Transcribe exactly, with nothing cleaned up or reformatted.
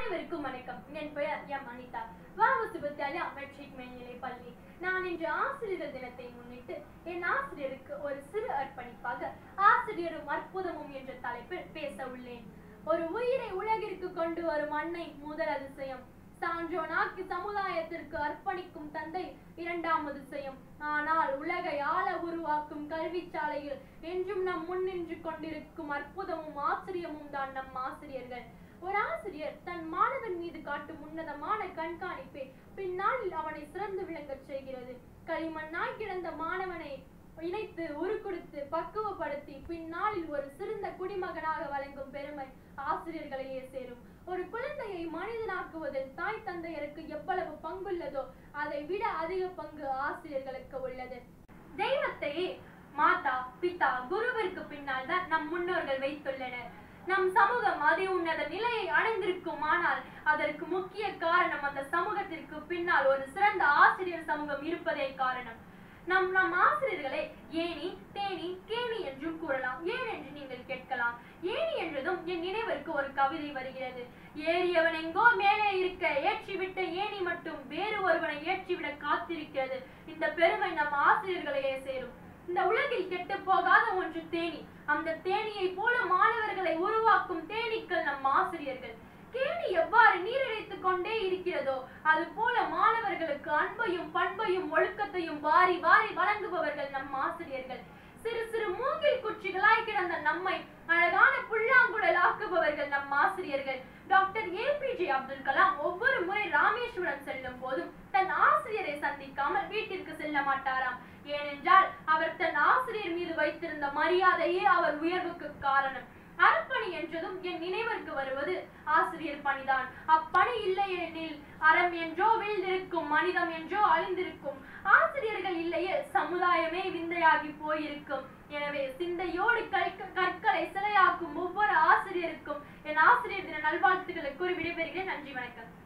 அனைவருக்கும் வணக்கம். என் பெயர் எம் அனிதா. வாவசு வித்யாலயா மெட்ரிக் மேல்நிலை பள்ளி. நான் இன்று ஆசிரியர் தினத்தை முன்னிட்டு என் ஆசிரியருக்கு ஒரு சிறு அர்ப்பணிப்பாக ஆசிரியரும் அற்புதமும் என்ற தலைப்பில் பேச உள்ளேன். ஒரு உயிரை உலகிற்கு கொண்டு வரும் அன்னை முதல் அதிசயம். சான்றோனாக்கி சமுதாயத்திற்கு அர்ப்பணிக்கும் தந்தை இரண்டாம் அதிசயம். ஆனால் உலகை ஆள உருவாக்கும் கல்விச்சாலையில் என்றும் நம் முன்னின்று கொண்டிருக்கும் அற்புதமும் ஆச்சரியமும் தான் நம் ஆசிரியர்கள். ஒரு ஆசிரியர் தன் மாணவன் மீது காட்டும் உன்னதமான கண்காணிப்பை பின்னாளில் அவனை சிறந்து விளங்கச் செய்கிறது. களிமண்ணாய் கிடந்த மாணவனை இணைத்து உருக்குடுத்து பக்குவப்படுத்தி பின்னாளில் ஒரு சிறந்த குடிமகனாக வழங்கும் பெருமை ஆசிரியர்களையே சேரும். ஒரு குழந்தையை மனிதனாக்குவதில் தாய் தந்தையருக்கு எவ்வளவு பங்குள்ளதோ அதை விட அதிக பங்கு ஆசிரியர்களுக்கு உள்ளது. தெய்வத்தையே மாதா பிதா குருவிற்கு பின்னால் தான் நம் முன்னோர்கள் வைத்துள்ளனர். நம் சமூகம் அதி உன்னத நிலையை அடைந்திருக்கும். ஆனால் அதற்கு முக்கிய காரணம் அந்த சமூகத்திற்கு பின்னால் ஒரு சிறந்த ஆசிரியர் சமூகம் இருப்பதே காரணம். நம் நம் ஆசிரியர்களை ஏணி தேனி கேணி என்றும் கூறலாம். ஏன் என்று நீங்கள் கேட்கலாம். ஏணி என்றதும் என் நினைவிற்கு ஒரு கவிதை வருகிறது. ஏறியவன் எங்கோ மேலே இருக்க ஏற்றிவிட்ட ஏணி மட்டும் வேறு ஒருவனை ஏற்றிவிட காத்திருக்கிறது. இந்த பெருமை நம் ஆசிரியர்களையே சேரும். இந்த உலகில் கெட்டு போகாத ஒன்று தேனி. அந்த தேனியை போல மாணவர்களை உருவாக்கும் தேனீக்கள் நம் ஆசிரியர்கள். கேணி எவ்வாறு நீரிழைத்துக் கொண்டே இருக்கிறதோ அது போல மாணவர்களுக்கு அன்பையும் பண்பையும் ஒழுக்கத்தையும் வாரி வாரி வழங்குபவர்கள் நம் ஆசிரியர்கள். சிறு சிறு மூங்கில் குச்சிகளாய் கிடந்த நம்மை அழகான புல்லாங்குழல் ஆக்குபவர்கள் நம் ஆசிரியர்கள். Doctor A P J Abdul Kalam ஒவ்வொரு முறை ராமேஸ்வரம் செல்லும் போதும் தன் ஆசிரியரை சந்திக்காமல் வீட்டிற்கு செல்ல மாட்டாராம். ஏனென்றால் அவர் தன் ஆசிரியர் மீது வைத்திருந்த மரியாதையே அவர் உயர்வுக்கு காரணம். அறப்பணி என்றதும் என் நினைவிற்கு வருவது ஆசிரியர் பணிதான். அப்பணி இல்லை எனில் அறம் என்றோ வீழ்ந்திருக்கும், மனிதம் என்றோ அழிந்திருக்கும். ஆசிரியர்கள் இல்லையே சமுதாயமே விந்தையாகி போயிருக்கும். எனவே சிந்தையோடு கற்களை சிலையாக்கும் ஒவ்வொரு ஆசிரியருக்கும் என் ஆசிரியர் தின நல்வாழ்த்துக்களை கூறி விடைபெறுகிறேன். நன்றி, வணக்கம்.